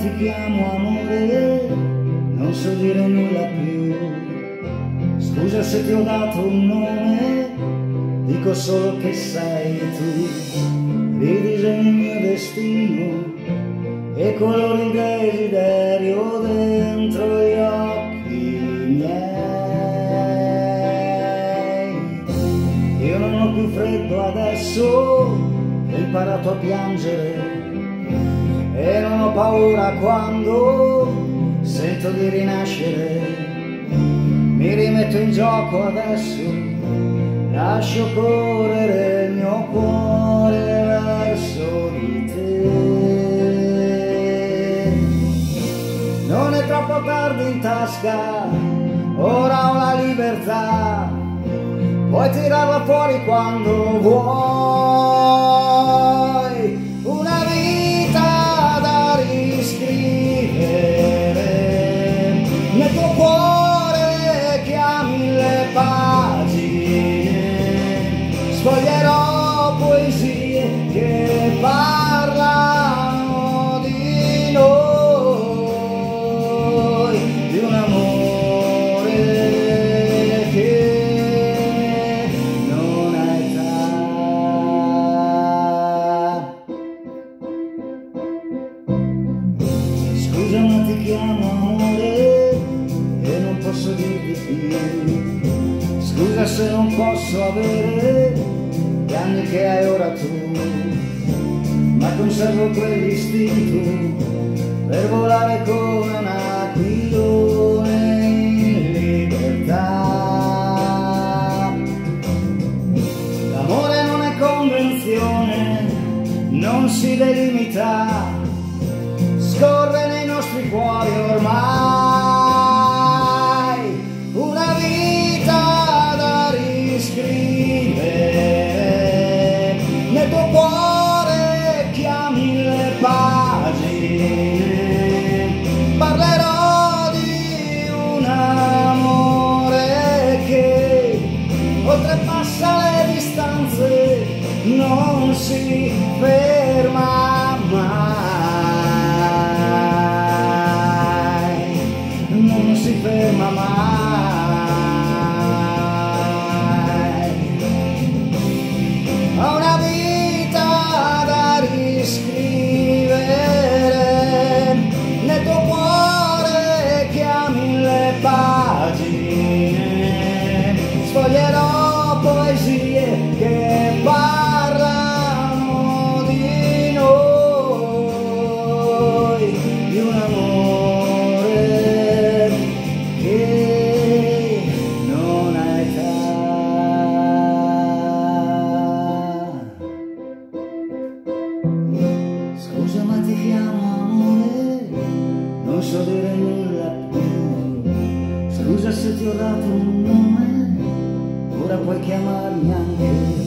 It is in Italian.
ti chiamo amore, non so dire nulla più. Scusa se ti ho dato un nome, dico solo che sei tu. Ridisegni il mio destino e colori il desiderio dentro gli occhi miei. Io non ho più freddo adesso, ho imparato a piangere e non ho paura quando sento di rinascere. Mi rimetto in gioco adesso, lascio correre il mio cuore verso di te. Non è troppo tardi in tasca, ora ho la libertà, puoi tirarla fuori quando vuoi. Una vita da riscrivere, nel tuo cuore che ha 1000 pagine, sfoglierò poesie che parlano di noi, di un amore che non ha età. Scusa ma ti chiamo amore e non posso dirti più. Scusa se non posso avere gli anni che hai ora tu, ma conservo quell'istinto per volare come un aquilone in libertà. L'amore non è convenzione, non si delimita, scorre nei nostri cuori ormai. Una vita da riscrivere, nel tuo cuore che ha 1000 pagine, parlerò di un amore che oltrepassa le distanze, non si ferma mai, non si ferma mai. Ho una vita da riscrivere, nel tuo cuore che ha 1000 pagine, sfoglierò poesie che parlano di noi, di un amore che non ha età. Scusa ma ti chiamo amore, non so dire nulla più. Scusa se ti ho dato un nome, ora puoi chiamarmi anche